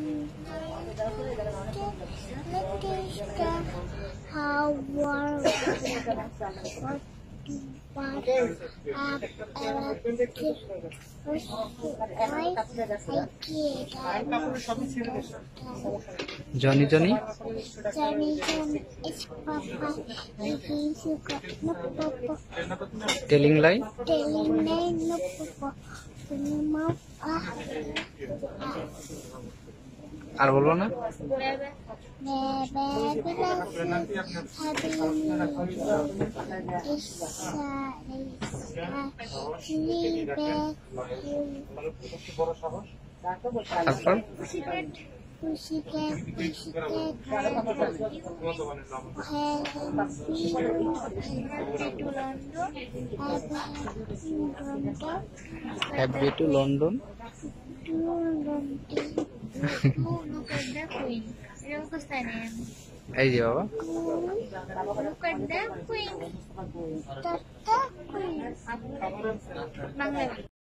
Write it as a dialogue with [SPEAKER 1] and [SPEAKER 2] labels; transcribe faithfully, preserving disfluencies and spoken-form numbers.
[SPEAKER 1] How war what what up
[SPEAKER 2] Johnny Johnny
[SPEAKER 1] Johnny Johnny is Papa. He gives you got no Papa.
[SPEAKER 2] telling lie
[SPEAKER 1] Telling lie no Papa. When your mouth ah ah.
[SPEAKER 2] আর বলবো না তারপর Happy to London. এই যে বাবা
[SPEAKER 1] Look at the queen.